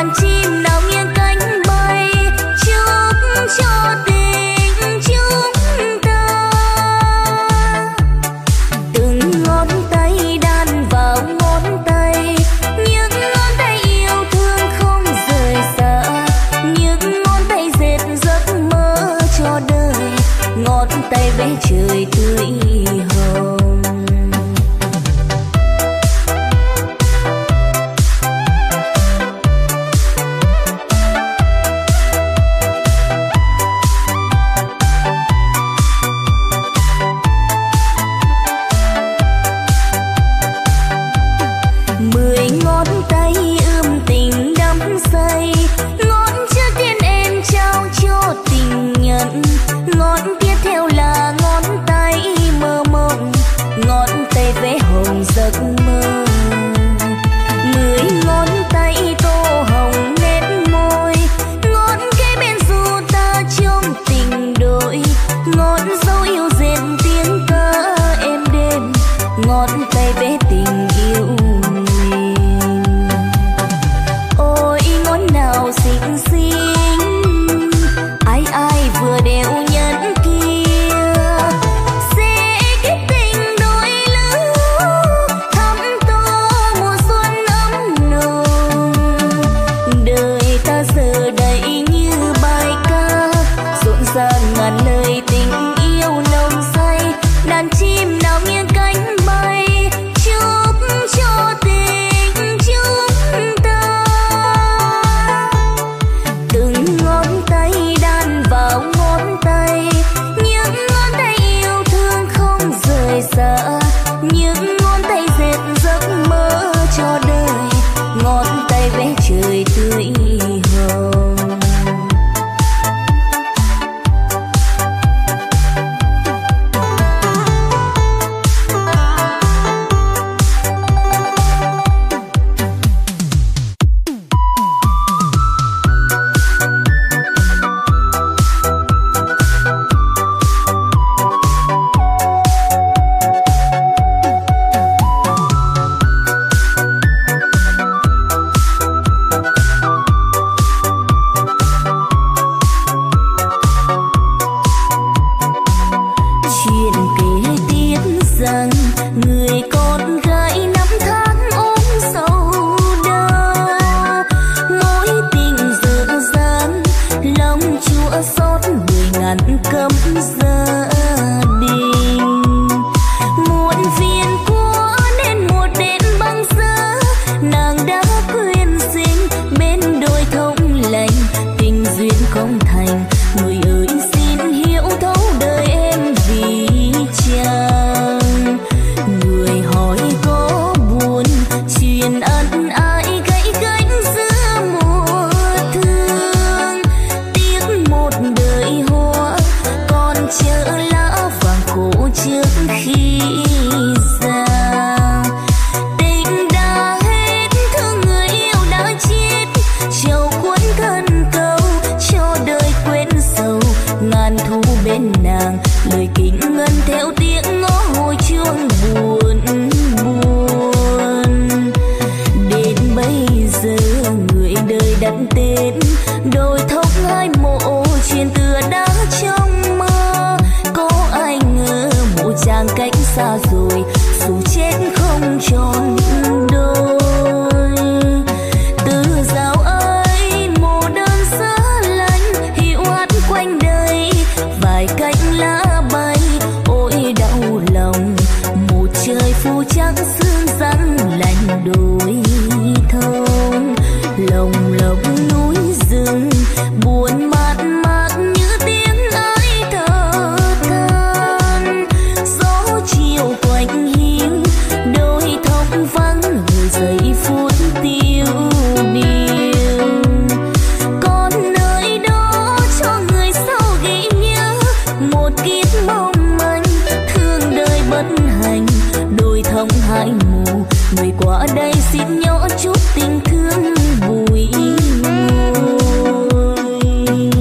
xin nhỏ chút tình thương bùi ngùi.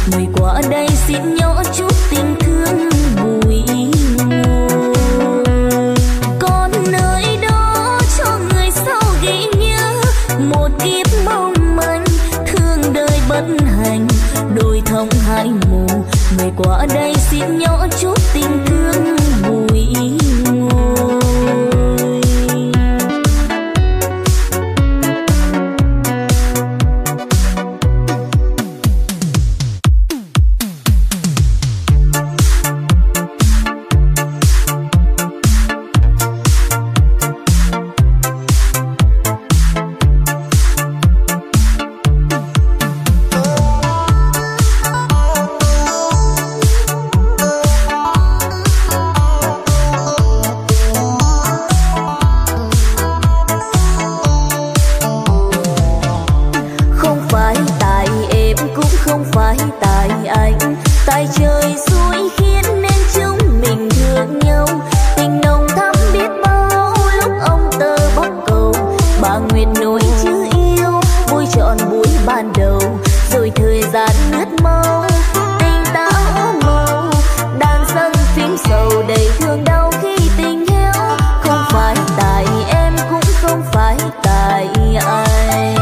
người qua đây xin nhỏ chút tình thương bùi ngùi. Còn nơi đó cho người sau ghi nhớ một kiếp mong manh, thương đời bất hạnh đôi thông hai mù. Người qua đây xin nhỏ chút tình thương bùi ngùi. Tại trời xui khiến nên chúng mình thương nhau, tình nồng thắm biết bao lúc ông tơ bắc cầu. Bà Nguyệt nỗi chữ yêu vui trọn buổi ban đầu, rồi thời gian lướt mau tình ta màu. Đàn dâng phím sầu đầy thương đau khi tình héo, không phải tại em cũng không phải tại ai.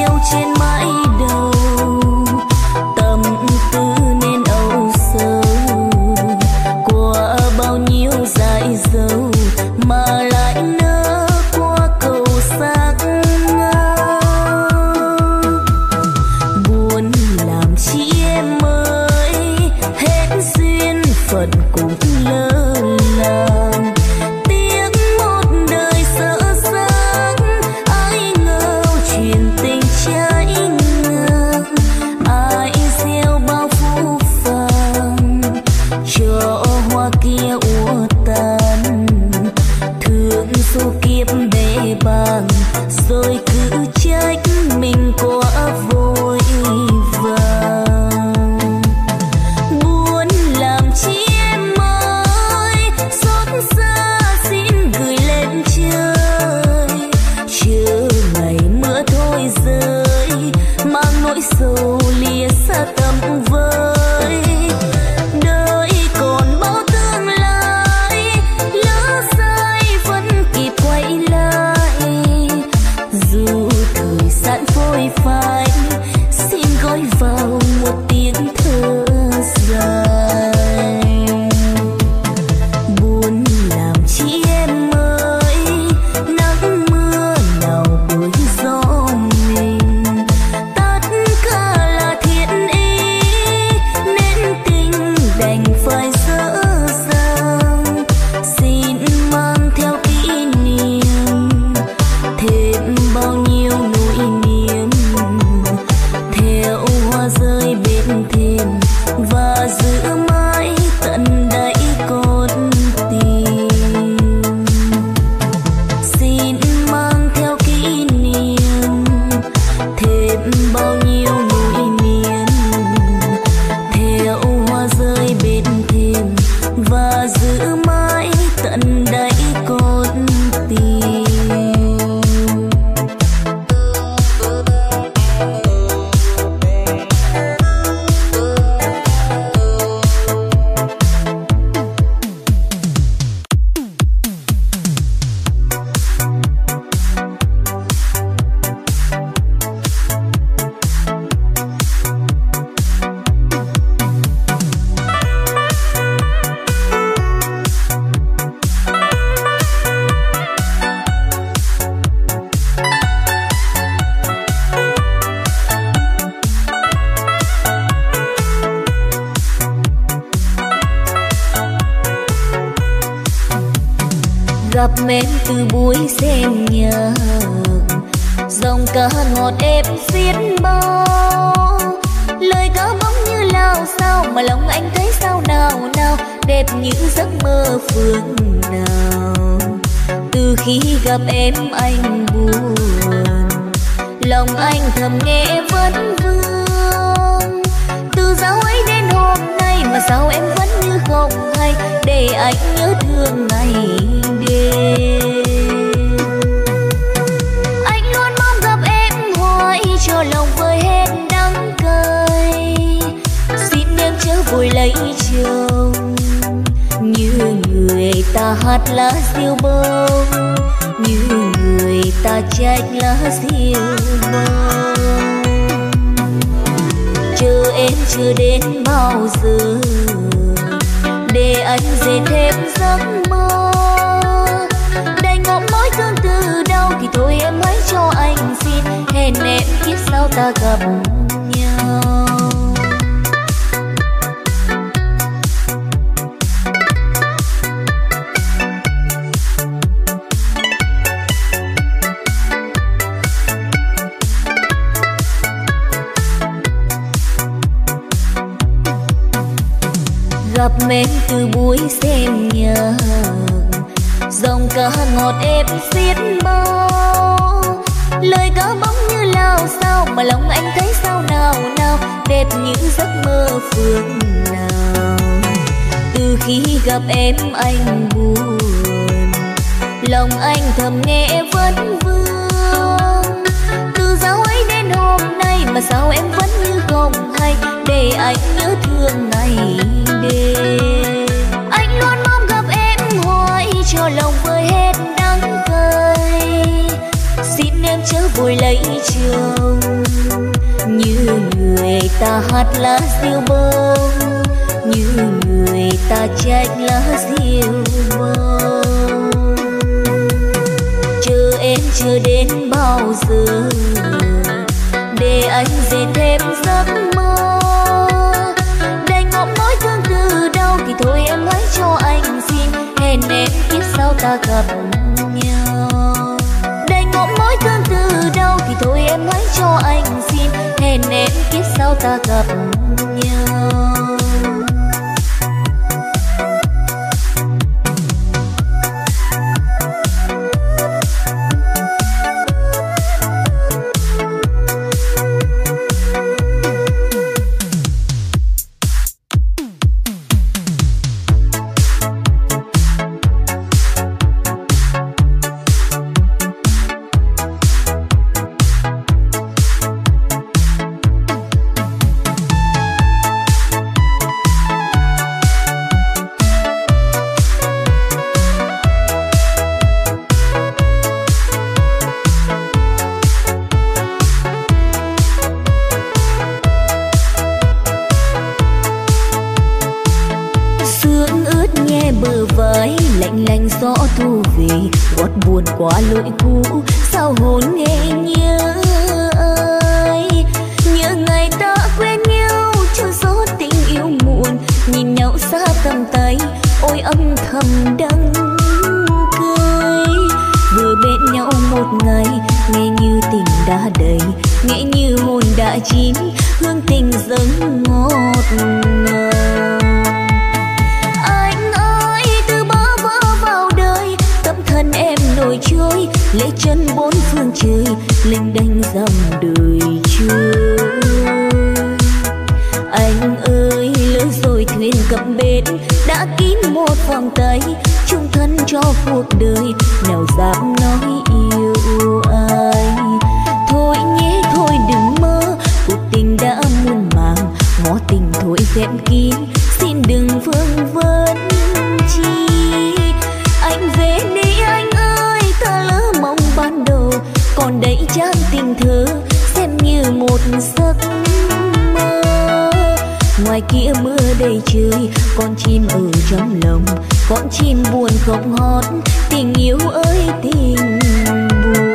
chiều trên mái đầu, tâm tư nên âu sầu qua bao nhiêu dại dầu mà lại nỡ qua cầu sắc. Buồn làm chi em ơi, hết duyên phận cũng lỡ làng. Tiếng một đời sợ xác, ai ngờ chuyện tình trái ngang. Ai gieo bao phũ phàng cho hoa kia úa tàn, thương số kiếp bể bàng rồi cứ trách mình quá vội vàng. Buồn làm chi em ơi, xót xa xin gửi lên trời, chờ ngày mưa thôi rơi mang nỗi sầu lìa xa tầm với. Đời còn bao tương lai, lỡ sai vẫn kịp quay lại, dù thời gian phôi phai xin gói vào một tiếng thở dài. Buồn làm chi em ơi, nắng mưa nào bối gió mình, tất cả là thiện ý nên tình đành phải dở dang. Xin mang theo kỷ niệm thêm bao nhiêu nỗi niềm, theo hoa rơi bên thềm và giữ mãi tận đáy con tim. Xin mang theo kỷ niệm thêm bao nhiêu nỗi niềm, theo hoa rơi bên thềm và giữ mãi tận đáy con tim. Gặp em từ buổi xem nhạc, dòng ca ngọt êm xiết bao, lời ca bóng như lao sao mà lòng anh thấy sao nào nào, đẹp như giấc mơ phương nào. Từ khi gặp em anh buồn, lòng anh thầm nghe vẫn vương. Từ dạo ấy đến hôm nay mà sao em vẫn như không hay, để anh nhớ thương ngày đêm. Anh luôn mong gặp em hoài cho lòng vơi hết đắng cay, xin em chớ vội lấy chồng. Như người ta hát lá diêu bông, như người ta trách lá diêu bông. Chờ em chưa đến bao giờ, để anh dệt thêm giấc mơ. Đành ngậm mỏi thương từ đâu thì thôi em hãy cho anh xin, hẹn em kiếp sau ta gặp nhau. Gặp em từ buổi xem nhạc, dòng ca ngọt êm xiết bao, lời ca bóng như lao sao mà lòng anh thấy sao nào nào, đẹp như giấc mơ phương nào. Từ khi gặp em anh buồn, lòng anh thầm nghe vẫn vương. Từ dạo ấy đến hôm nay mà sao em vẫn như không hay, để anh nhớ thương ngày đêm. Anh luôn mong gặp em hoài cho lòng vơi hết đắng cay, xin em chớ ôi lấy chồng. Như người ta hát lá diêu bông, như người ta trách lá diêu bông. Chờ em chờ đến bao giờ để anh dệt thêm giấc mơ. Đành ngậm nói thương từ đâu thì thôi em hãy cho anh xin, hẹn em kiếp sau ta gặp nhau. Đành ngậm nói thương từ đâu thì thôi em hãy cho anh xin, hẹn em kiếp sau ta gặp nhau. Quá lỗi cũ sao hồn nghe nhớ ai, nhớ ngày ta quen nhau chưa gió tình yêu muộn, nhìn nhau xa tầm tay ôi âm thầm đắng cay. Vừa bên nhau một ngày nghe như tình đã đầy, nghe như hồn đã chín hương tình dâng ngọt ngào. Thân em nổi trôi lệ chân bốn phương trời, lênh đênh dòng đời trôi. Anh ơi lỡ rồi thuyền cập bến, đã kín một vòng tay chung thân cho cuộc đời, nào dám nói yêu ai. Thôi nhé thôi đừng mơ, cuộc tình đã muôn màng, ngó tình thôi khép kín, xin đừng vương vấn chi. Anh về đi anh ơi, ta lỡ mong ban đầu, còn đây trang tình thơ xem như một giấc mơ. Ngoài kia mưa đầy trời, con chim ở trong lòng, con chim buồn không hót, tình yêu ơi tình buồn.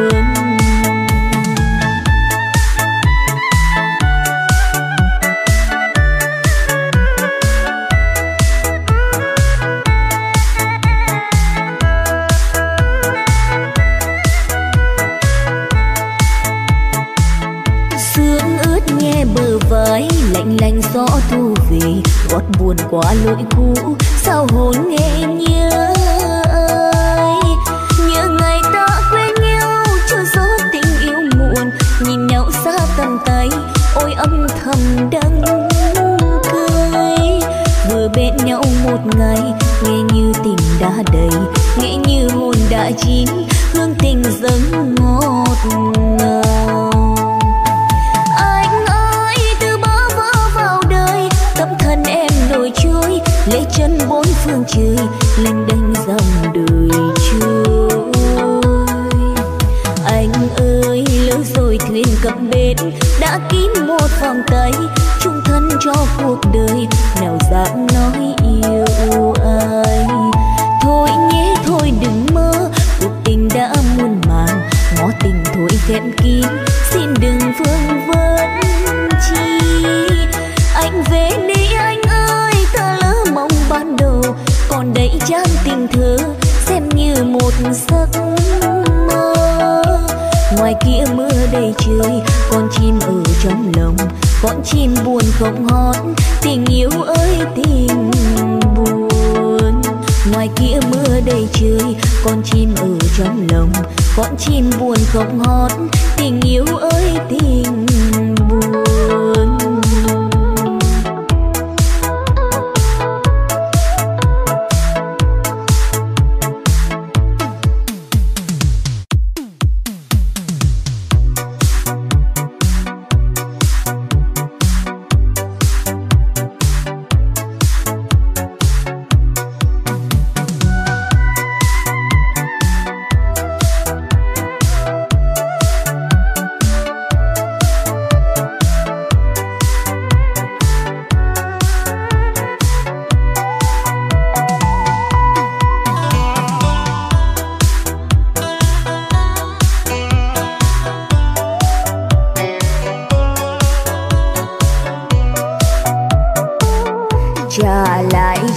Lạnh lạnh gió thu về, gót buồn quá lỗi cũ sao hồn nghe nhớ ai. Nhớ ngày ta quen nhau chưa gió tình yêu muộn, nhìn nhau xa tầm tay ôi âm thầm đắng cay. Vừa bên nhau một ngày nghe như tình đã đầy, nghe như hồn đã chín hương tình dâng ngọt ngào. Thân em nổi trôi lệ chân bốn phương trời, lênh đênh dòng đời trôi. Anh ơi lỡ rồi thuyền cập bến, đã kín một vòng tay chung thân cho cuộc đời, nào dám nói yêu ai. Thôi nhé thôi đừng mơ, cuộc tình đã muôn màng, ngó tình thôi khép kín, xin đừng vương vấn chi. Anh về đi anh ơi, ta lỡ mong ban đầu, còn đây trang tình thơ xem như một giấc mơ. Ngoài kia mưa đầy trời, con chim ở trong lòng, con chim buồn không hót, tình yêu ơi tình buồn. Ngoài kia mưa đầy trời, con chim ở trong lòng, con chim buồn không hót, tình yêu ơi tình buồn.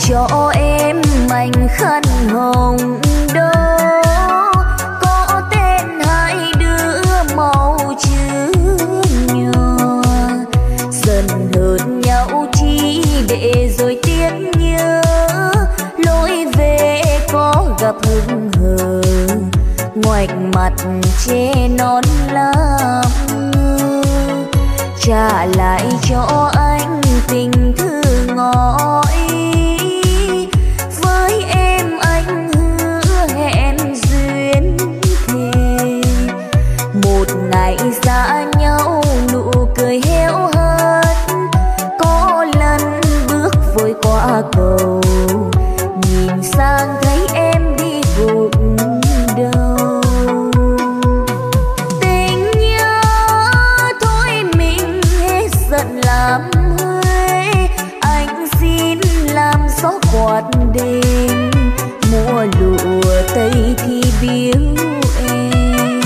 cho em mảnh khăn hồng đó, có tên hai đứa màu chữ nhòa. Dần hờn nhau chi để rồi tiếc nhớ, lối về có gặp hững hờ, ngoạch mặt che nón làm ngơ. Trả lại cho anh tình thư ngỏ ý, với em anh hứa hẹn duyên thề. Một ngày xa nhau nụ cười héo hắt, có lần bước vội qua cầu, nhìn sang thấy em đi gục đầu. Tình nhớ thôi mình hết giận làm huê, anh xin làm gió quạt đêm, mùa lụa tây thì biếu em.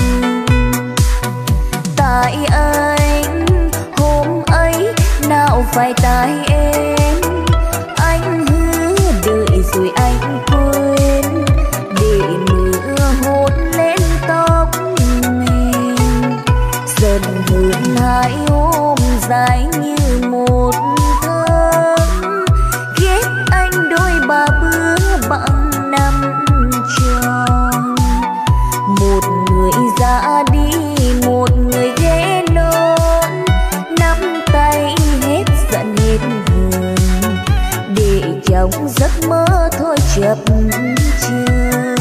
Tại anh hôm ấy nào phải tại em, anh hứa đợi rồi anh quên, để mưa hôn lên tóc mình. Dần hơn hai hôm dài như một tháng, ghét anh đôi ba bữa bẵng năm tròn. Một người ra đi, một người ghé nón, nắm tay hết giận hết hờn, để trong giấc mơ thôi chập chờn.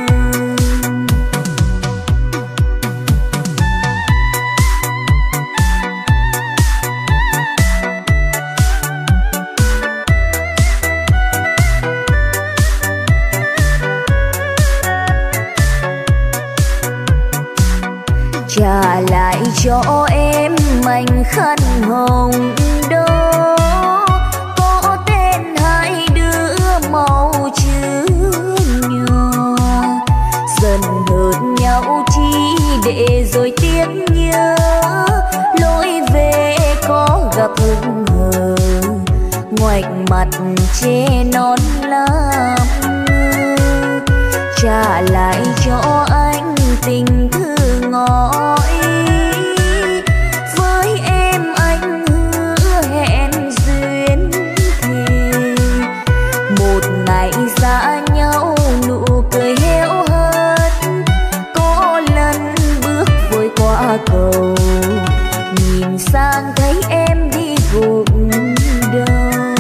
Trả lại cho em mảnh khăn hồng đó, có tên hai đứa màu chữ nhòa. Dần hờn nhau chi để rồi tiếc nhớ, lối về có gặp hững hờ, ngoạch mặt che nón làm ngơ. Trả lại cho anh tình thư ngỏ ý, với em anh hứa hẹn duyên thề. Một ngày xa nhau nụ cười héo hắt, có lần bước vội qua cầu, nhìn sang thấy em đi gục đầu.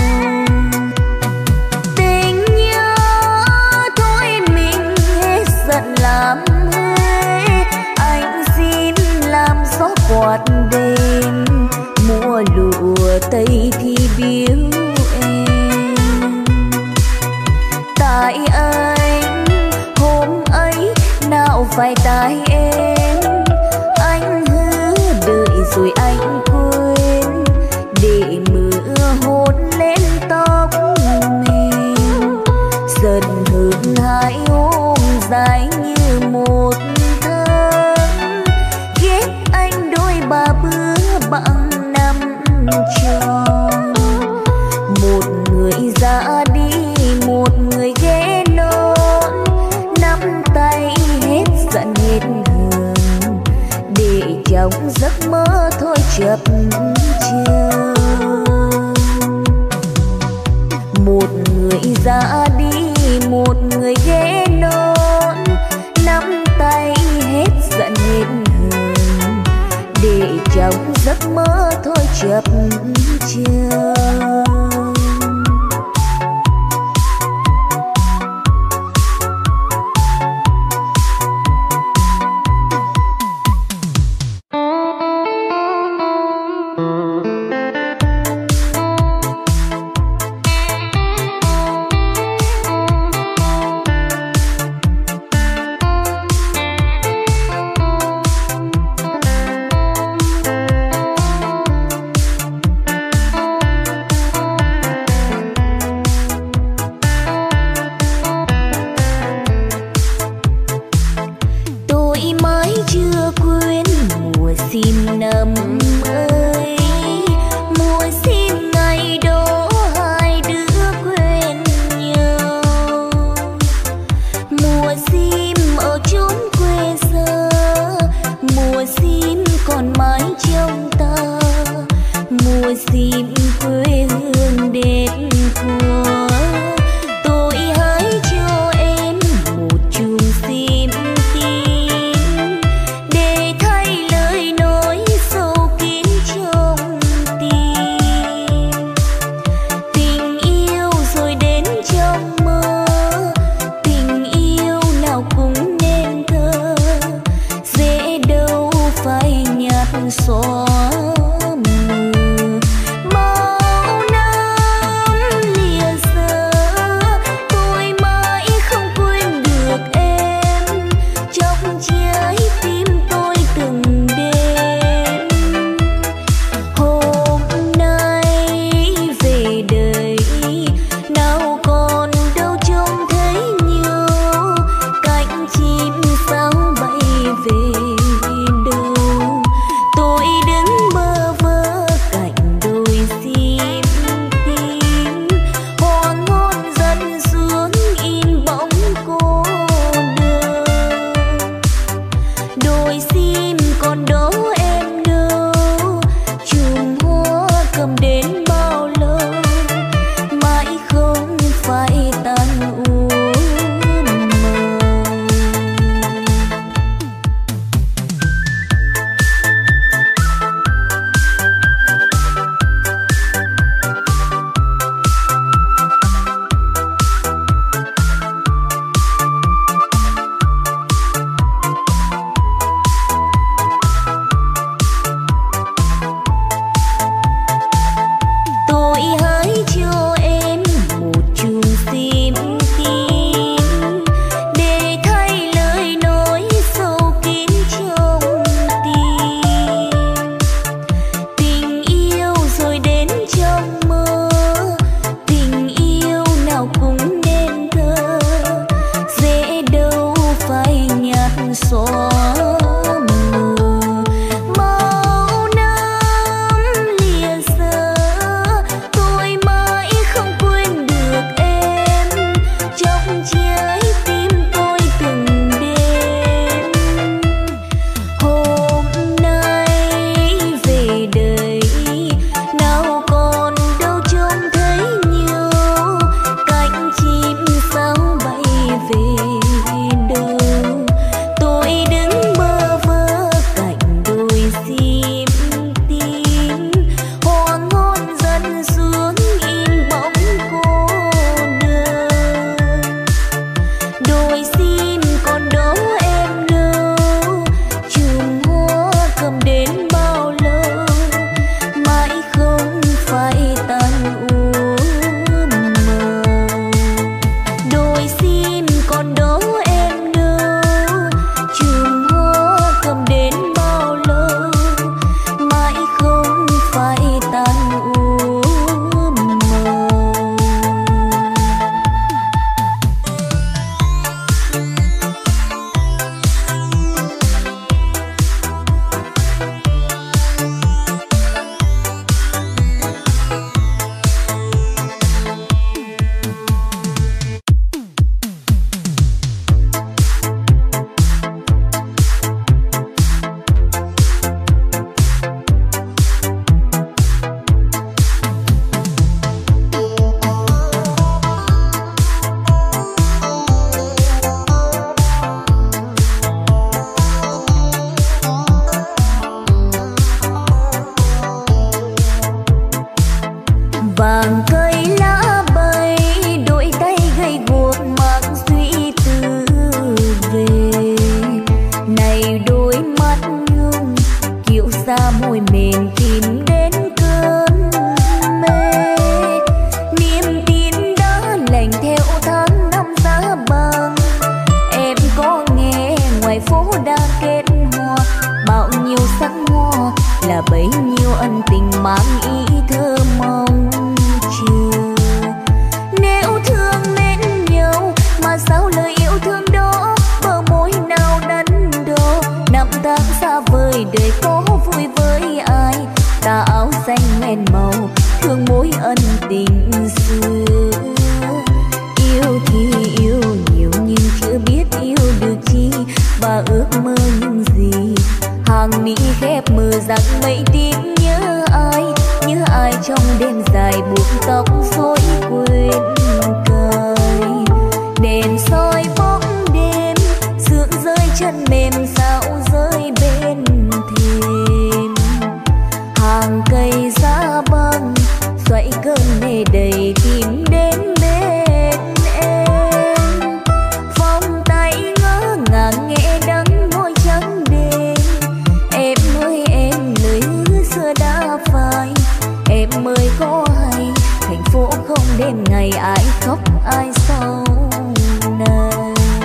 Tình nhớ thôi mình hết giận làm huê, anh xin làm gió quạt đêm, mùa lụa tây thì biếu em. Tại anh hôm ấy nào phải tại em, anh hứa đợi rồi anh quên, để mưa hôn lên tóc mình. Dần hơn hai hôm dài như một tháng, ghét anh đôi ba bữa bẵng năm tròn. Một người ra đi, một người ghé nón, nắm tay hết giận hết hờn, để trong giấc mơ thôi chập chờn. Một người ra đi, một người ghé nón, nắm tay hết giận hết hờn, để trong giấc mơ thôi chập chờn. mùa sim còn mãi trong ta, mùa sim quê hương đẹp của tôi. Hãy cho em một chùm sim tím để thay lời nói sâu kín trong tim. Tình yêu rồi đến trong mơ, tình yêu nào cũng nên thơ, dễ đâu phải nhạt xóa. và ước mơ những gì hàng hàng mi khép mờ rằng mây tím nhớ ai trong đêm dài buộc tóc rối quên cài. Đèn soi bóng đêm sương rơi chân mềm sao rơi bên thềm. Hàng cây giá băng xoay cơn mê đầy tìm đến bên em. Vòng tay ngỡ ngàng nghe đắng môi trắng đêm. Em ơi em lời hứa xưa đã phai. Em ơi có hay thành phố không đêm ngày ai khóc ai sau này.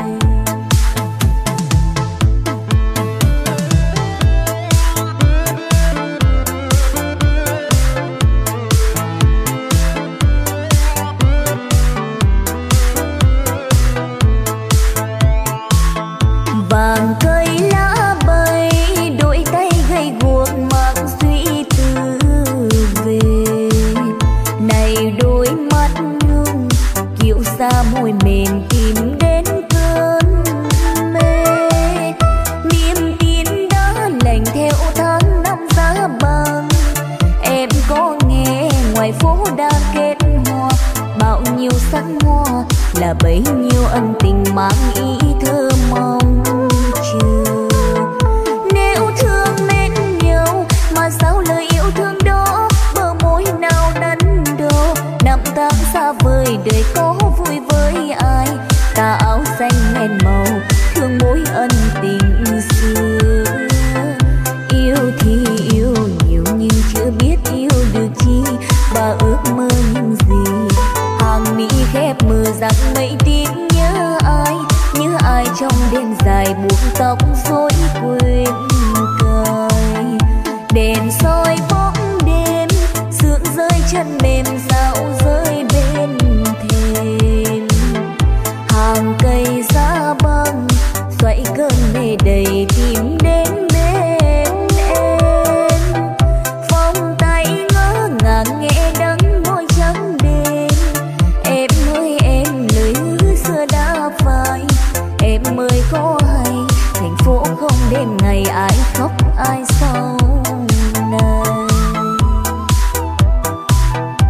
Vàng cây lá bay đôi tay gầy guộc mang suy tư về. Này đôi mắt nhung kiêu sa môi mềm tìm đến cơn mê. Niềm tin đã lành theo tháng năm giá băng. Em có nghe ngoài phố đang kết hoa bao nhiêu sắc hoa là bấy nhiêu ân tình mang ý thơ mong chờ. Nếu thương mến nhau mà sao lời yêu thương đó bờ môi nào đắn đo. Năm tháng xa vời đời có vui với ai. Tà áo xanh men màu thương mối ân tình xưa. Yêu thì yêu nhiều nhưng chưa biết yêu được chi. Và ước mơ những gì hàng mi khép mờ rằng mây tím nhớ ai trong đêm dài buộc tóc rối quên cài. Đèn soi bóng đêm sương rơi chân mềm sao rơi bên thềm. Hàng cây giá băng xoay cơn mê đầy tìm đến bên em. Vòng tay ngỡ ngàng nghe đắng môi trắng đêm. Em ơi em lời hứa xưa đã phai. Em ơi có hay thành phố không đêm ngày ai khóc ai sau này.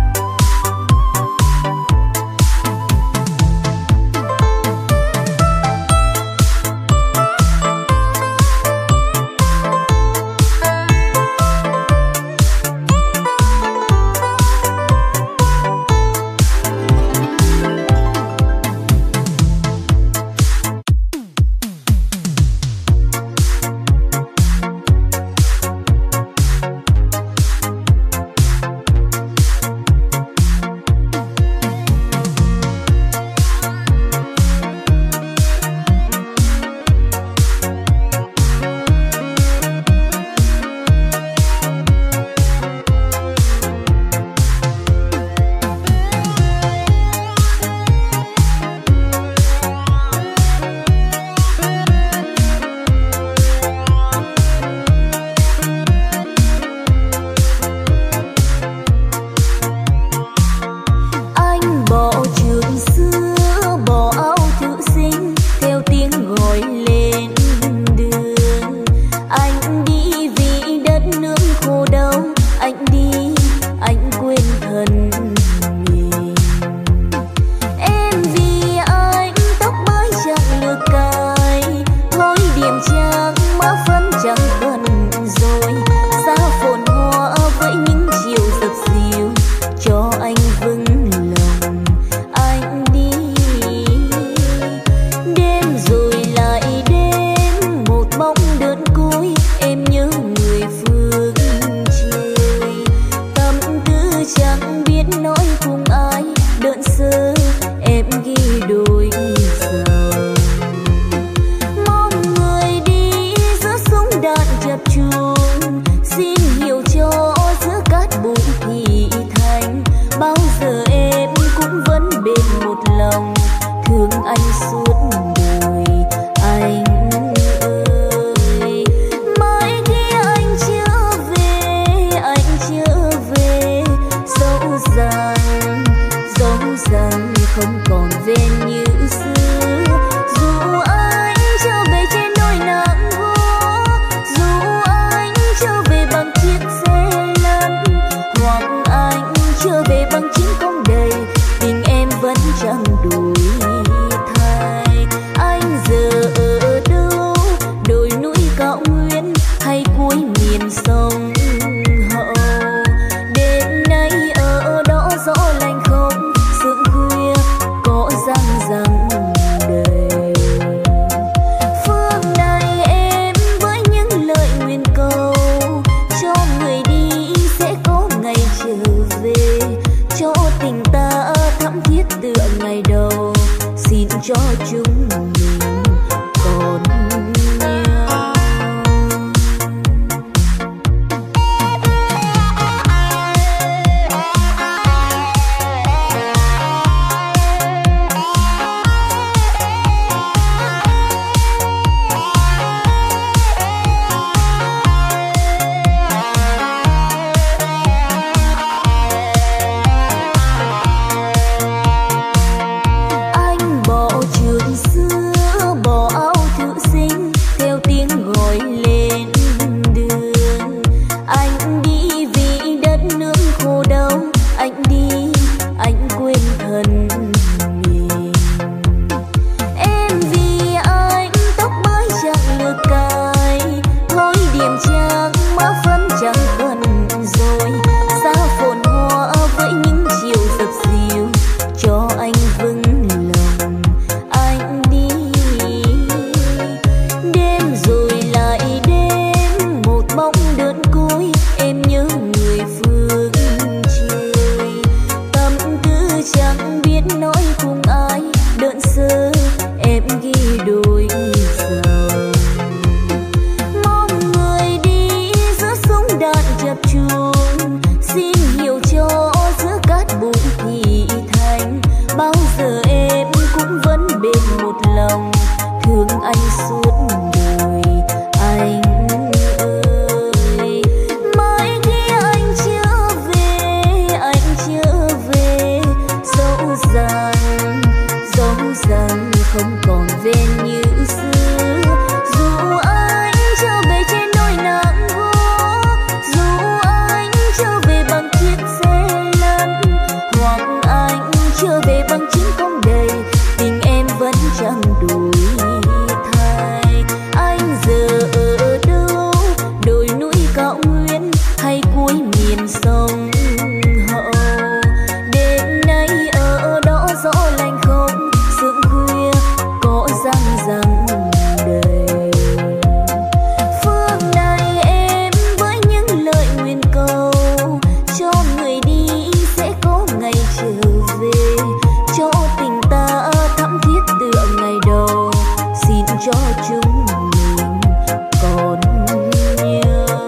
nỗi em nhớ người phương trời. Tâm tư chẳng biết nói cùng ai, đơn sơ em ghi đôi dòng. Mong người đi giữa súng đạn chập chùn, xin hiểu cho giữa cát bụi thì thành. Bao giờ em cũng vẫn bên một lòng, thương anh suốt đời anh ơi. Mai khi anh trở về, dẫu rằng không còn bên như xưa. Dù anh trở về trên đôi nắng gỗ, dù anh trở về bằng chiếc xe lăn, hoặc anh trở về bằng chiến công đầy, tình em vẫn chẳng đổi thay. Anh giờ ở đâu, đồi núi cao nguyên hay cuối miền sông Hậu? Đêm nay ở đó gió lạnh không, sương khuya có răng răng đầy. Phương này em với những lời nguyện cầu, cho người đi sẽ có ngày trở về, cho tình ta thắm thiết tựa ngày đầu, xin cho chúng mình còn nhau.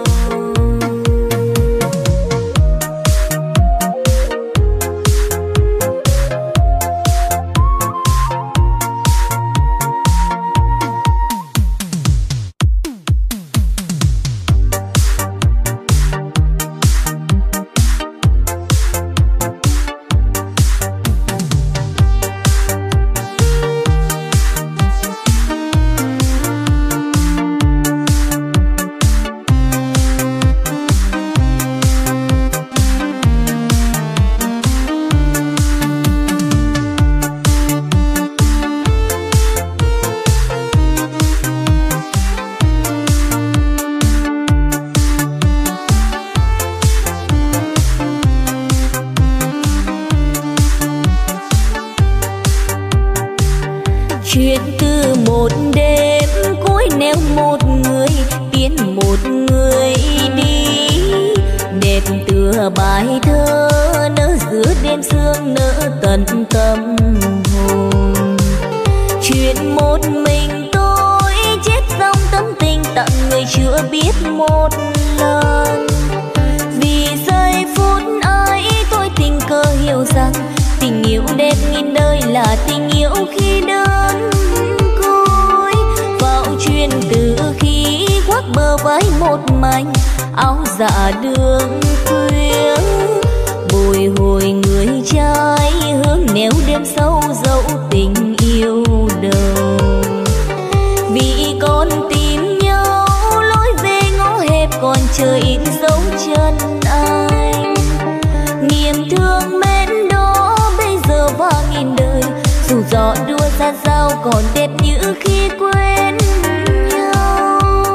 Chuyện từ một đêm cuối neo một người tiến một người đi, đẹp tựa bài thơ nở giữa đêm sương nở tận tâm hồn. Chuyện một mình tôi chết trong tâm tình tặng người chưa biết một lần. Vì giây phút ấy tôi tình cờ hiểu rằng tình yêu đẹp nghìn đời là tình yêu khi đơn côi. Vào chuyện từ khi khoác bờ vai một mảnh áo dạ đường khuya, bồi hồi người trai hướng nẻo đêm sâu dẫu tình yêu đầu. Vì con tìm nhau lối về ngõ hẹp còn chờ in dấu chân anh. Niềm thương mến đó bây giờ và nghìn đời, dù gió đua ra sao còn đẹp như khi quên nhau.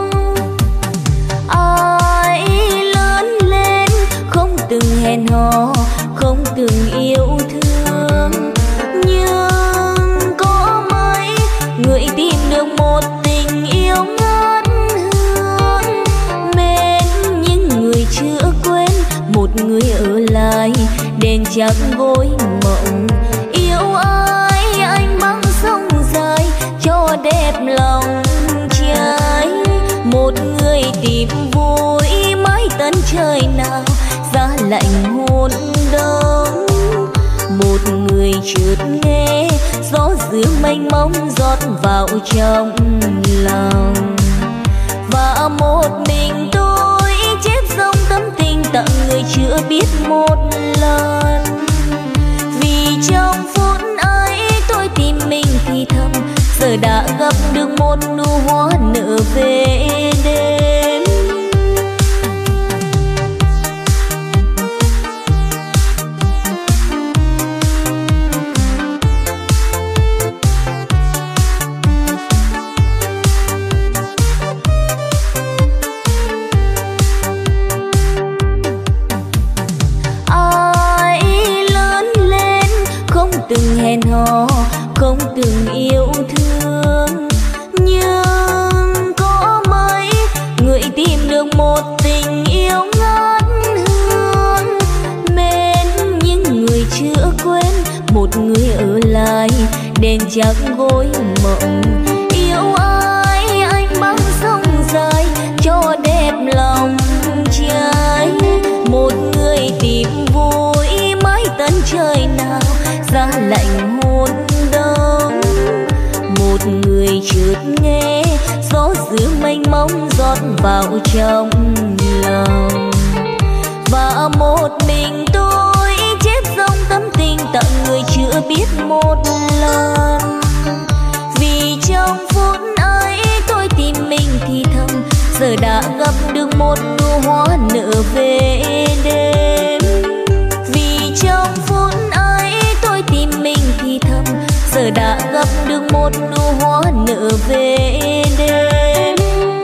Ai lớn lên không từng hẹn hò, không từng yêu thương, nhưng có mấy người tìm được một tình yêu ngát hương. Mến những người chưa quên, một người ở lại đèn trắng gối mộng. Yêu ai anh băng sông dài cho đẹp lòng trai. Một người tìm vui mãi tận trời nào giá lạnh hôn đông. Một người chợt nghe gió giữa mênh mông rót vào trong lòng. Và một mình tôi chép dòng tâm tình tặng người chưa biết một lần. Vì trong phút ấy tôi tìm mình thì thầm, giờ đã gặp được một nụ hoa nở về đêm. Ai lớn lên không từng hẹn hò, không từng yêu thương, nhưng người ở lại đèn trắng gối mộng. Yêu ai anh băng sông dài cho đẹp lòng trai. Một người tìm vui mãi tận trời nào giá lạnh hôn đông. Một người chợt nghe gió giữa mênh mông rót vào trong lòng. Và một mình tôi chép dòng tâm tình tặng người chưa biết một lần. Vì trong phút ấy tôi tìm mình thì thầm, giờ đã gặp được một nụ hoa nở về đêm. Vì trong phút ấy tôi tìm mình thì thầm, giờ đã gặp được một nụ hoa nở về đêm.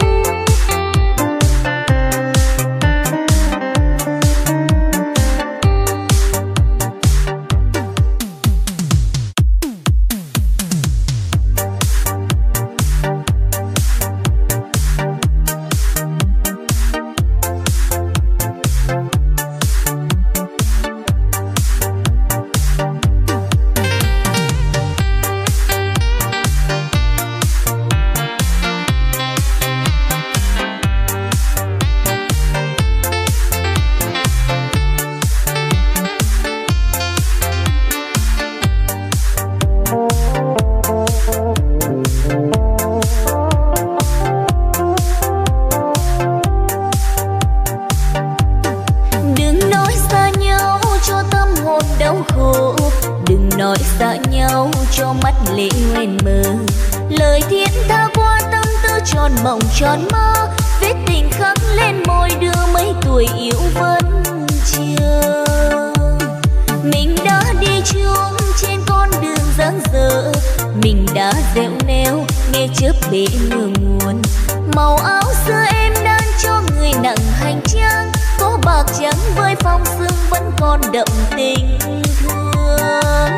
Tròn mơ vết tình khắc lên môi đưa mấy tuổi yêu vẫn chưa. Mình đã đi chung trên con đường dang dở, mình đã dẻo neo nghe chớp bể mưa nguồn. Màu áo xưa em đang cho người nặng hành trang, có bạc trắng với phong sương vẫn còn đậm tình thương.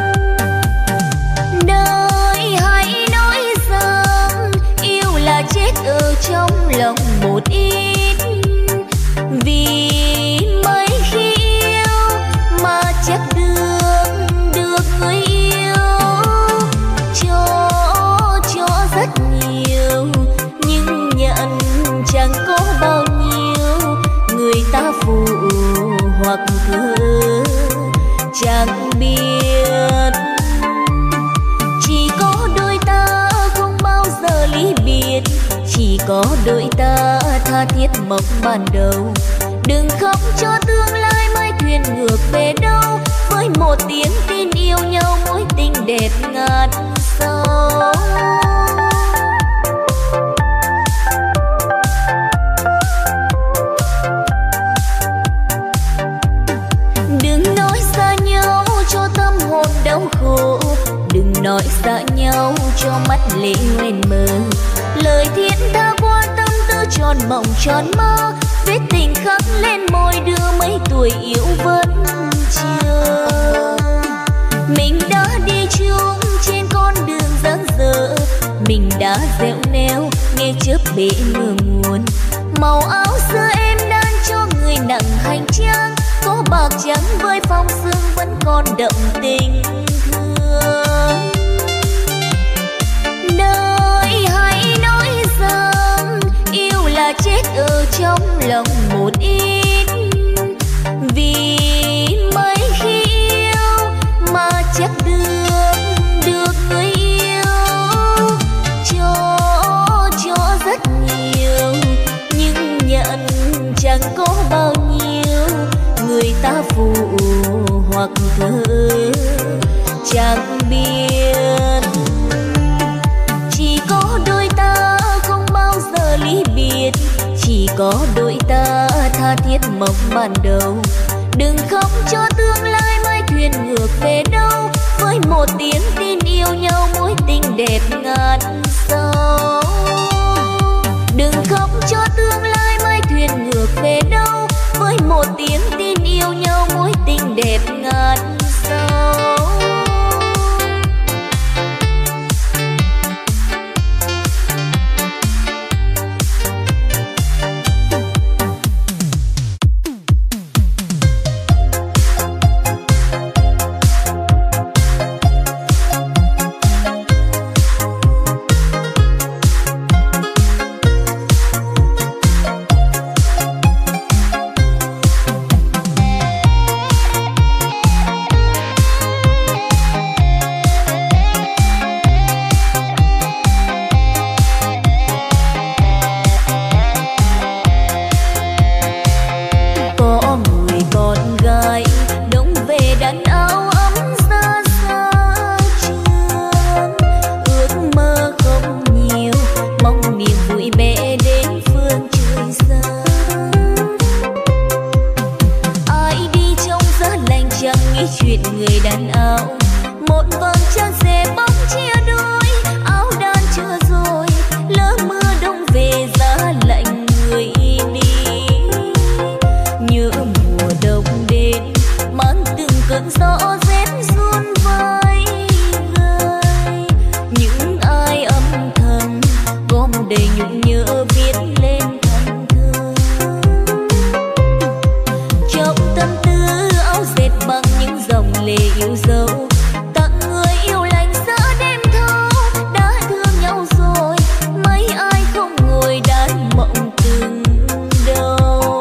Đời hãy nói rằng yêu là chết ở trong lòng một ít. Vì mấy khi yêu mà chắc được người yêu cho rất nhiều, nhưng nhận chẳng có bao nhiêu. Người ta phụ hoặc thơ chẳng biết, chỉ có đôi ta không bao giờ ly biệt, chỉ có đôi ta tha thiết mộng ban đầu. Đừng khóc cho tương lai mai thuyền ngược về đâu, với một tiếng tin yêu nhau mối tình đẹp ngàn sâu. Đừng nói xa nhau cho tâm hồn đau khổ, đừng nói xa nhau cho mắt lệ hoen mờ. Lời thiết tha qua tâm tư tròn mộng tròn mơ, vết tình khắc lên môi đưa mấy tuổi yêu vẫn chưa. Mình đã đi chung trên con đường dang dở, mình đã dẻo neo nghe chớp bể mưa nguồn. Màu áo xưa em đang cho người nặng hành trang, có bạc trắng với phong sương vẫn còn đậm tình thương. Đời hãy nói rằng yêu là chết ở trong lòng một ít. Vì mấy khi yêu mà chắc được người yêu cho rất nhiều, nhưng nhận chẳng có bao nhiêu. Người ta phụ hoặc thơ chẳng biết, chỉ có đôi ta không bao giờ ly biệt, chỉ có đôi ta tha thiết mộng ban đầu. Đừng khóc cho tương lai mai thuyền ngược về đâu, với một tiếng tin yêu nhau mối tình đẹp ngàn sâu. Đừng khóc cho tương lai mai thuyền ngược về đâu, với một tiếng tin yêu nhau mối tình đẹp ngàn sâu. gió rét run vai gai. Những ai âm thầm gom đầy nhung nhớ viết lên thành thơ. Trong tâm tư áo dệt bằng những dòng lệ yêu dấu, tặng người yêu lành giữa đêm thâu. Đã thương nhau rồi mấy ai không ngồi đan mộng từng đâu.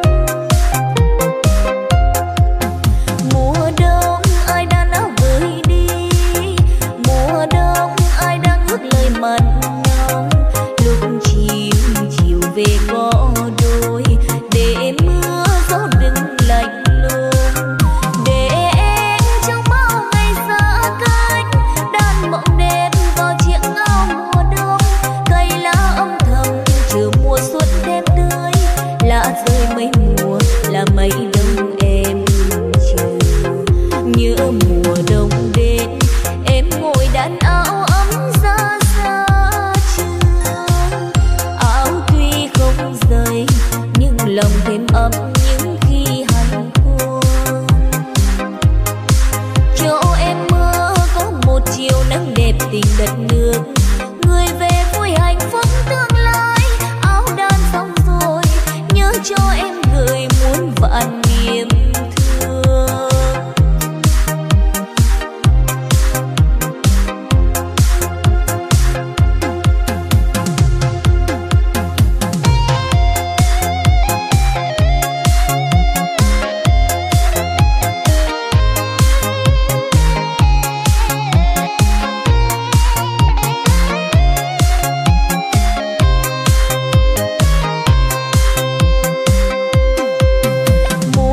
Mùa đông ai đang áo vơi đi, mùa đông ai đang ước lời mặn nồng. Lúc chiều chiều về có đôi, để mưa gió đừng lạnh lùng. Để em trong bao ngày xa cách, đan mộng đêm vào chiếc áo mùa đông. Cây lá âm thầm chờ mùa xuân đêm tươi, lá rơi mấy mùa là mấy đông em chờ. Nhớ mùa đông đến em ngồi đan áo ấm ra xa trường. Áo tuy không dày nhưng lòng thêm ấm những khi hành khô. Chỗ em mơ có một chiều nắng đẹp tình đất nước, người về vui hạnh phúc tương lai. Áo đan xong rồi nhớ cho em gửi muôn vạn niềm thương. Mùa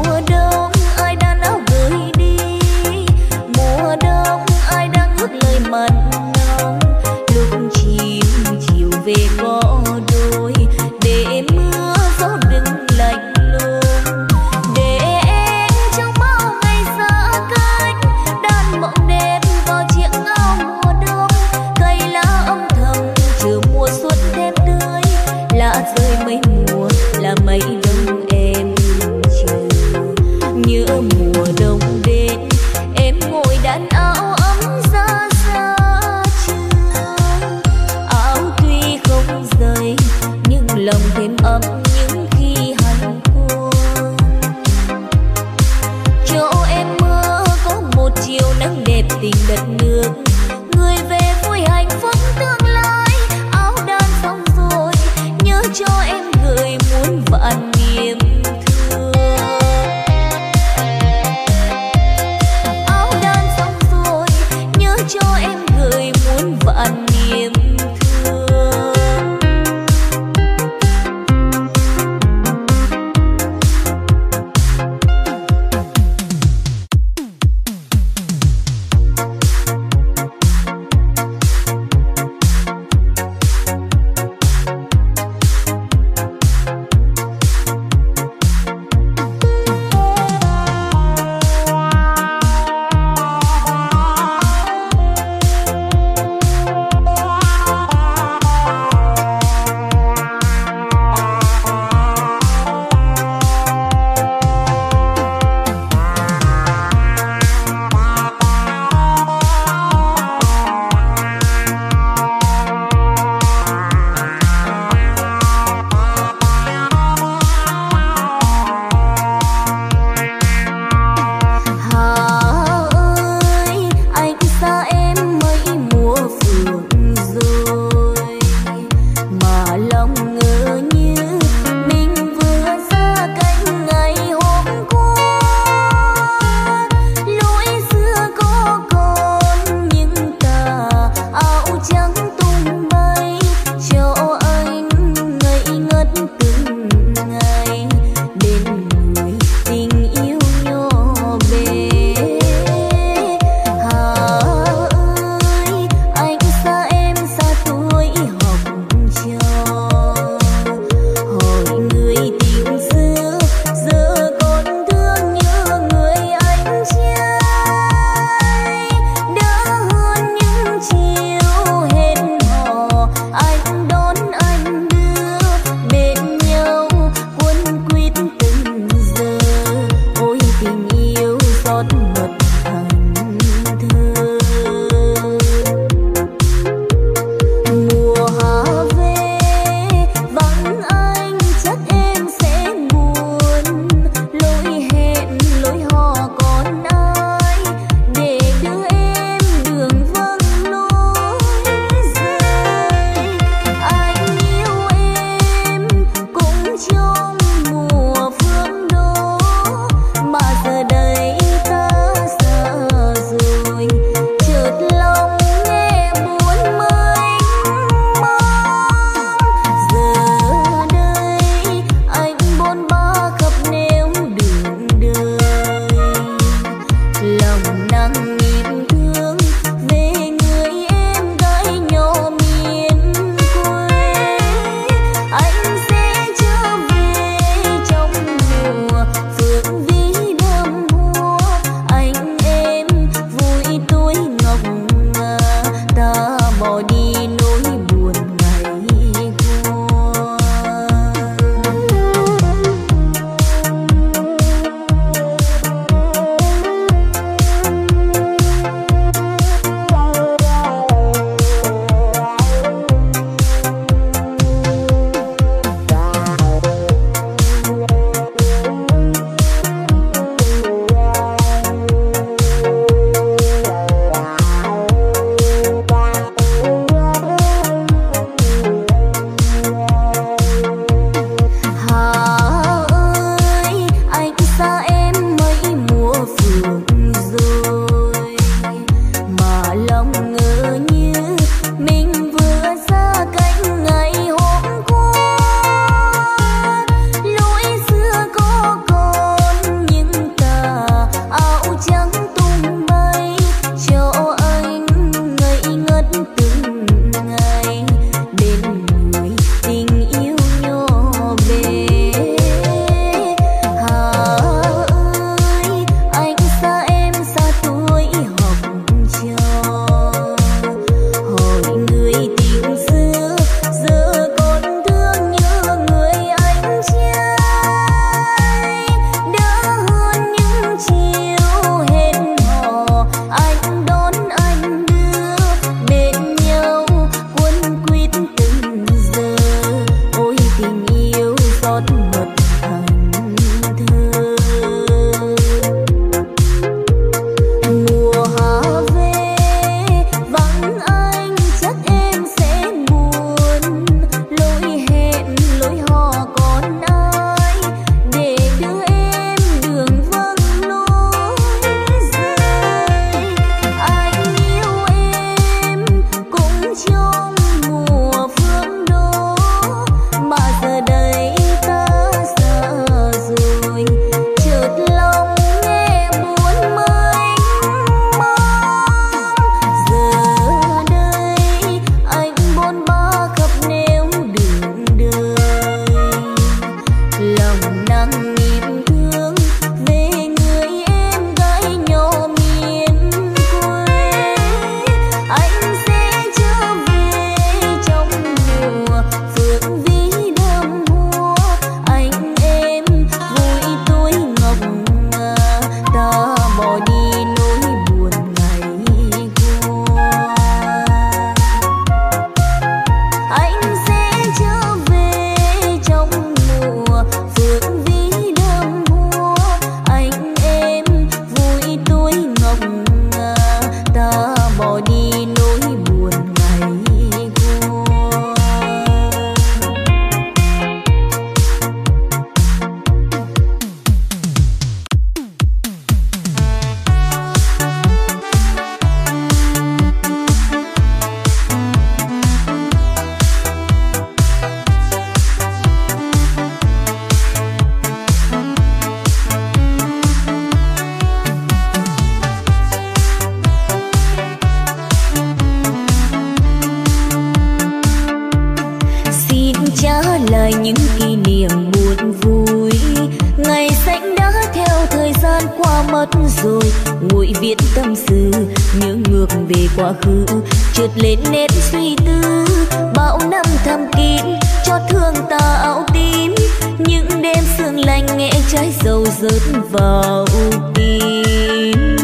gian qua mất rồi, nguội viễn tâm sự nhớ ngược về quá khứ, trượt lên nét suy tư bao năm thầm kín cho thương ta áo tím. Những đêm sương lạnh nghe trái sầu rớt vào tim,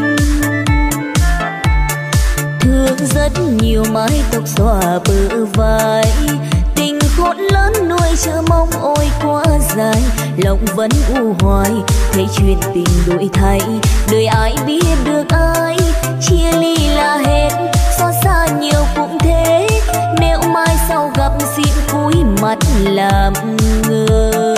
thương rất nhiều mái tóc xõa bờ vai, tình khôn lớn nuôi chờ mong ôi quá dài, lòng vẫn u hoài thấy chuyện tình đổi thay, đời ai biết được ai, chia ly là hết, xót xa nhiều cũng thế, nếu mai sau gặp xin cúi mặt làm ngơ.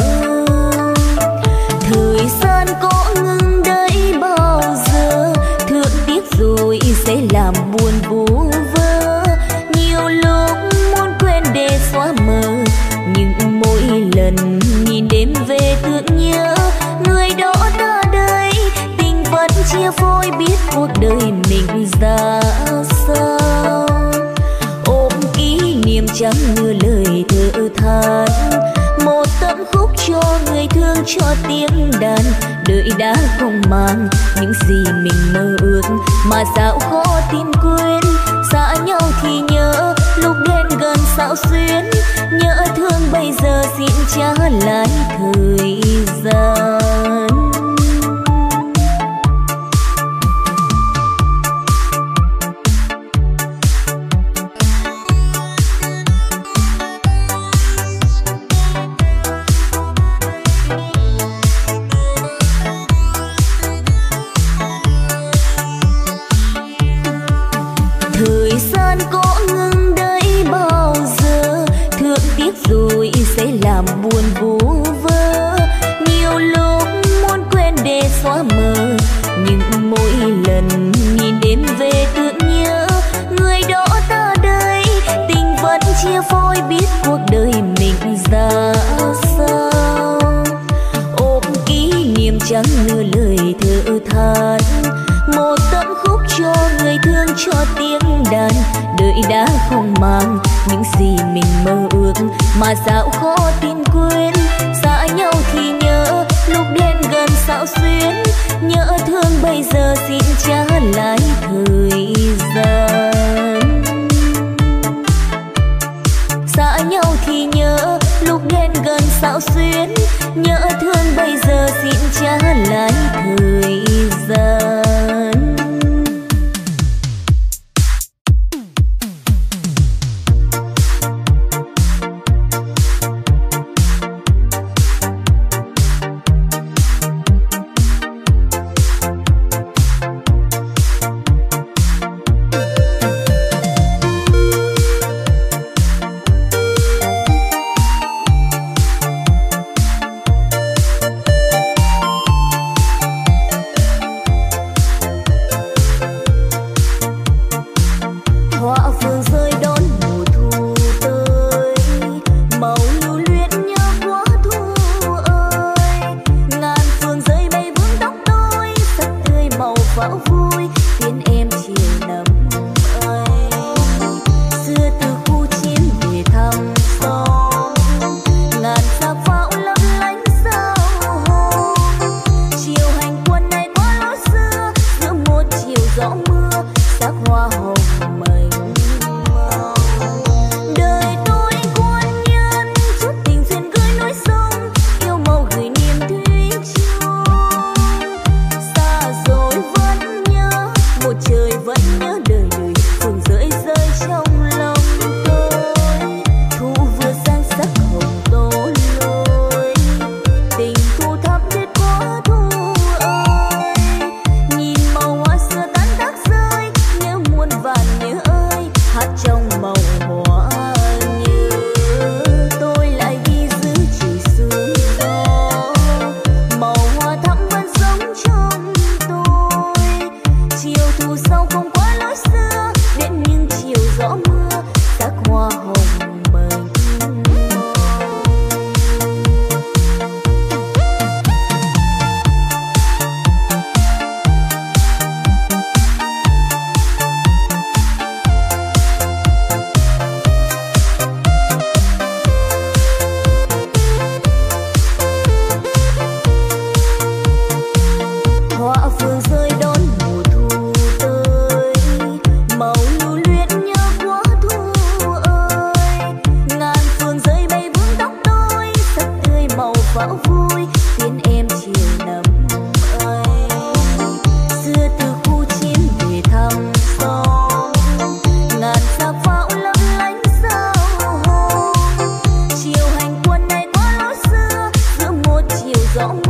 Thời gian có ngừng đây bao giờ, thương tiếc rồi sẽ làm buồn vô vơ, nhiều lúc muốn quên để xóa mờ, nhưng mỗi lần nhìn đêm về thương nhớ người đó ta đây, tình vẫn chia phôi biết cuộc đời mình ra sao. Ôm kỷ niệm chẳng như lời thở than, một tấm khúc cho người thương cho tiếng đàn, đời đã không mang những gì mình mơ ước, mà sao khó tin quên, xa nhau thì nhớ lúc đến gần sao xuyến, nhớ thương bây giờ xin trả lại thời gian. Rồi sẽ làm buồn vô vơ, nhiều lúc muốn quên để xóa mờ, nhưng mỗi lần nhìn đêm về tưởng nhớ người đó ta đây, tình vẫn chia phôi biết cuộc đời mình ra sao. Ôm kỷ niệm chẳng như lời thở than, một tấm khúc cho người thương cho tiếng đàn, đời đã không mang những gì mình mơ ước, mà sao khó tin quên, xa nhau thì nhớ lúc đến gần sao xuyến, nhớ thương bây giờ xin trả lại thời gian. Xa nhau thì nhớ lúc đến gần sao xuyến, nhớ thương bây giờ xin trả lại thời gian.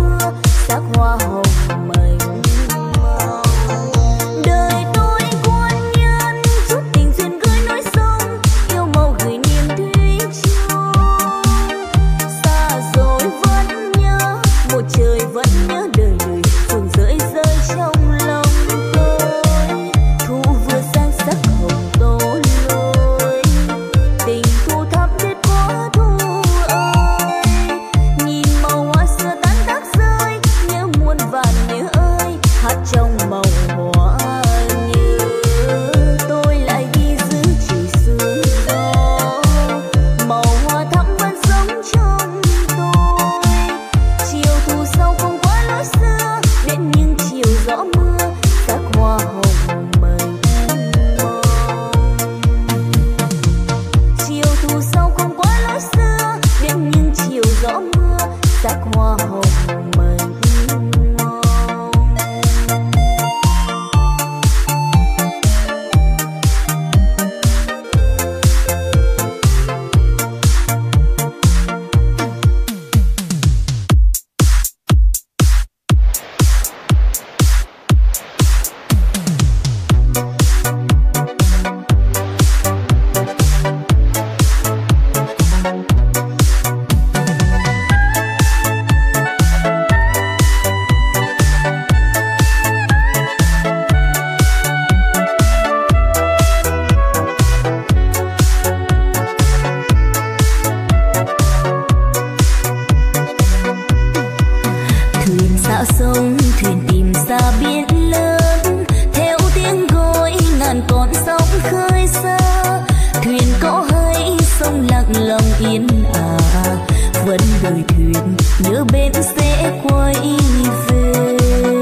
mưa sắc hoa hồng mênh mông. Đời tôi quân nhân chút tình duyên gửi nỗi sông, yêu màu gửi niềm thủy chung. Xa rồi vẫn nhớ, một trời vẫn nhớ đời đời phường rơi rơi trong lòng tôi. Thu vừa sang sắc hồng tô lối, tình thu thắm thiết quá thu ơi. Nhìn màu hoa xưa tán tác rơi, nhớ muôn vàn nhớ ơi, hát trong màu hoa như tôi lại đi giữ chỉ sương gió. Màu hoa thắm vẫn sống trong tôi, chiều thu sau không quá lối xưa, đến những chiều gió mưa sắc hoa hồng mênh mông. Chiều thu sau không quá lối xưa, đến những chiều gió mưa sắc hoa hồng mênh mông. Thuyền xa sông, thuyền tìm ra biển lớn, theo tiếng gọi ngàn con sóng khơi xa. Thuyền có hay sông lặng lòng yên ả, vẫn đợi thuyền nhớ bên sẽ quay về.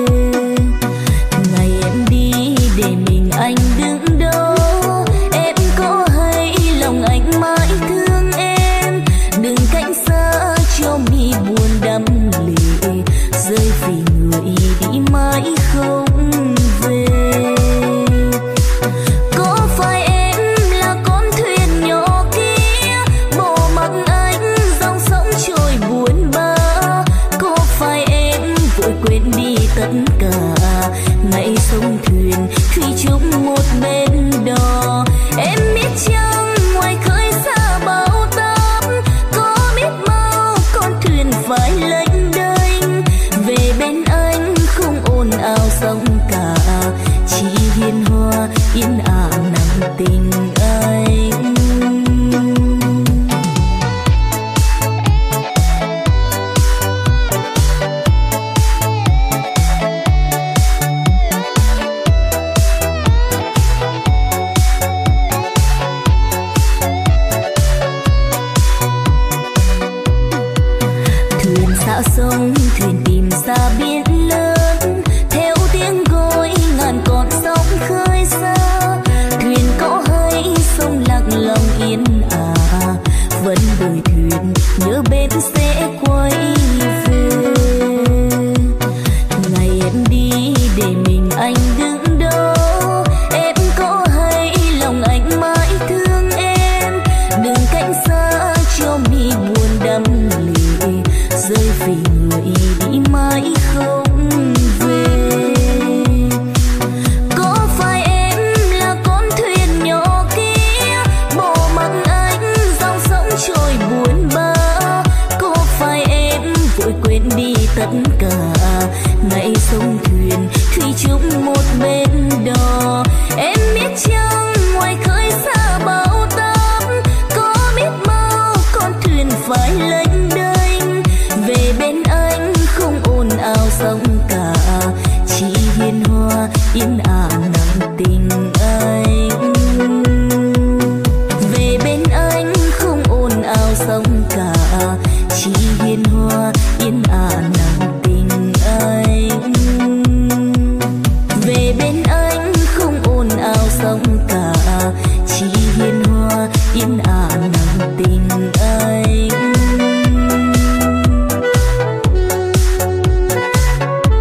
Ngày em đi để mình anh đứng đó, em có hay lòng anh mãi thương em. Đừng cánh xa cho mi buồn đắm lệ, rơi vì người đi mãi không về. Có phải em là con thuyền nhỏ kia, bỏ mặc anh dòng sóng trôi buồn bã? Có phải em vội quên đi tất cả, ngày sông thuyền thủy chung một bên đò? Em biết chăng ngoài khơi xa bão táp, có biết mau con thuyền phải lênh đênh. Về bên anh không ồn ào sóng cả, chỉ hiền hòa yên ả nặng tình anh. Thuyền xa sông, thuyền tìm ra biển lớn, theo tiếng gọi ngàn con sóng khơi xa. Thuyền có hay sông lặng lòng yên ả, vẫn đợi thuyền nhớ bên sẽ quay về. Ngày em đi để mình anh đứng đó, em có hay lòng anh mãi thương em. Đừng cánh xa cho mi buồn đắm lệ, rơi vì người đi mãi không về. Có phải em là con thuyền nhỏ kia, bỏ mặc anh dòng sóng trôi buồn bã? Có phải em vội quên đi tất cả, ngày sông thuyền thủy chung một bên đò? Em biết chăng ngoài khơi xa bão táp, có biết mau con thuyền phải lênh đênh. Về bên anh không ồn ào sóng cả, chỉ hiền hòa yên ả nặng tình anh. Về bên anh không ồn ào sóng cả, chỉ hiền hòa yên ả nặng tình anh. Về bên anh không ồn ào sóng cả, chỉ hiền hòa yên ả nặng tình anh.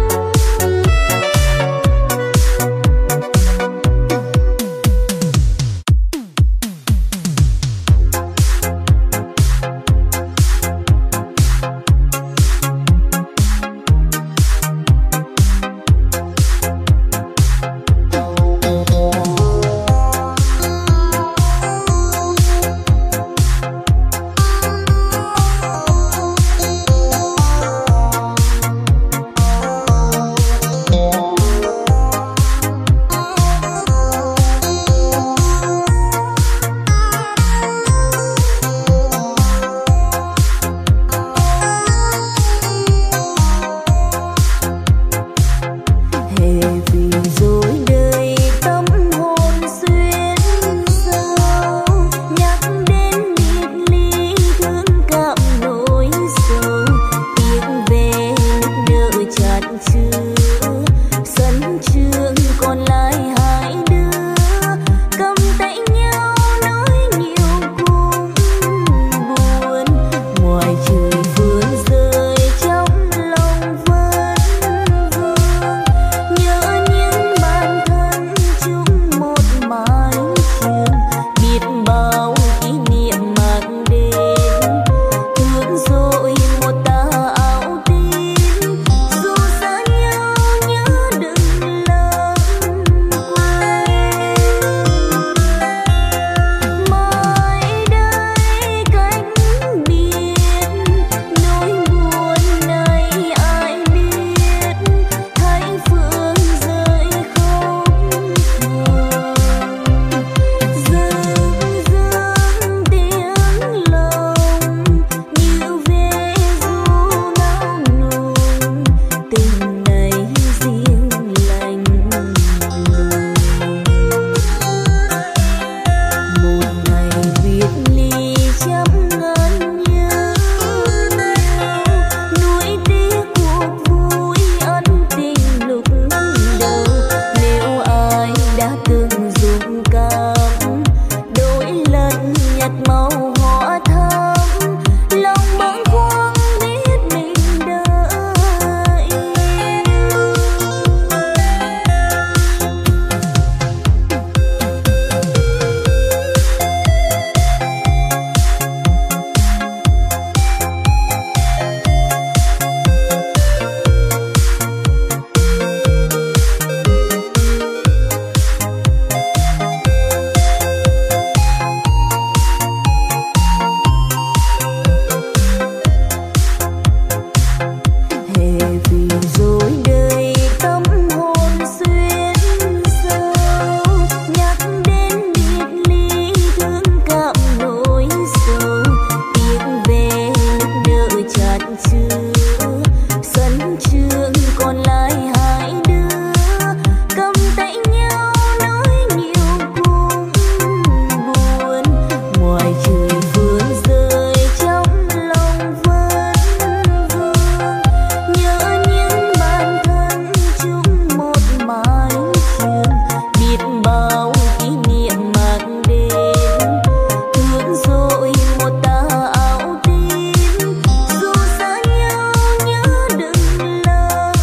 Dù xa nhau nhớ đừng lời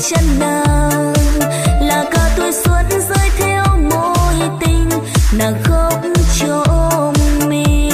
chân nàng là ca tuổi xuân rơi theo mối tình nàng khóc cho mình.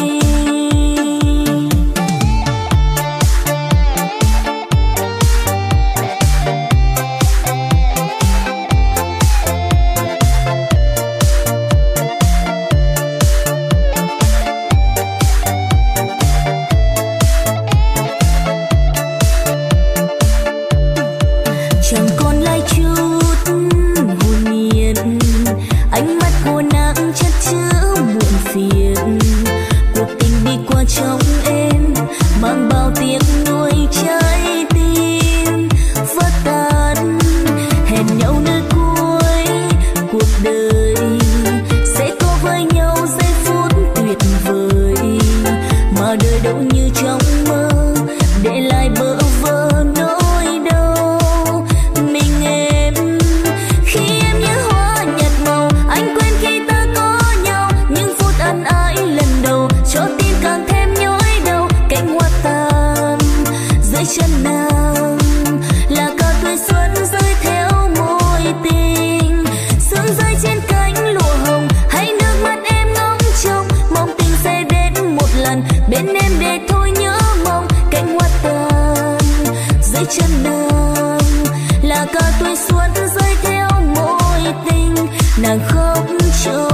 Chẳng còn lại chút hồn nhiên, ánh mắt của nàng chất chứa muộn phiền. Cuộc tình đi qua trong em mang bao tiếc nuối trái tim vỡ tan. Hẹn nhau nơi cuối cuộc đời sẽ có với nhau giây phút tuyệt vời, mà đời đâu như trong mơ để lại bỡ vơ nỗi đau. Mình em khi em như hoa nhạt màu, anh quên khi ta có nhau. Những phút ân ái lần đầu cho tim càng thêm nhói đau. Cánh hoa tàn dưới chân nàng là ca tuổi xuân rơi theo mối tình. Sương rơi trên cánh lụa hồng hay nước mắt em ngóng trông, mong tình sẽ đến một lần bên em để thôi nhớ mong. Cánh hoa tàn dưới chân nàng là ca tuổi xuân rơi theo mối tình nàng khóc cho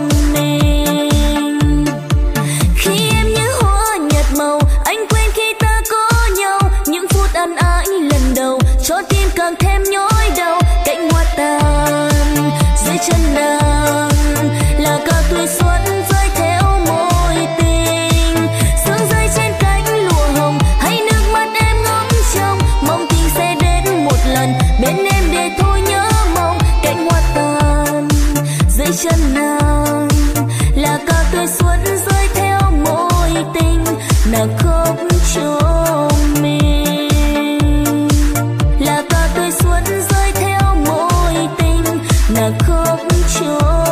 mình. Khi em như hoa nhạt màu, anh quên khi ta có nhau. Những phút ân ái lần đầu cho tim càng thêm nhói đau. Cánh hoa tàn dưới chân nàng là ca tuổi xuân rơi theo mối tình. Sương rơi trên cánh lụa hồng hay nước mắt em ngóng trông, mong tình sẽ đến một lần bên em để thôi nhớ mong. Cánh hoa tàn dưới chân nàng là ca tuổi xuân rơi theo mối tình nàng khóc cho mình. Là ca tuổi xuân rơi theo mối tình nàng khóc cho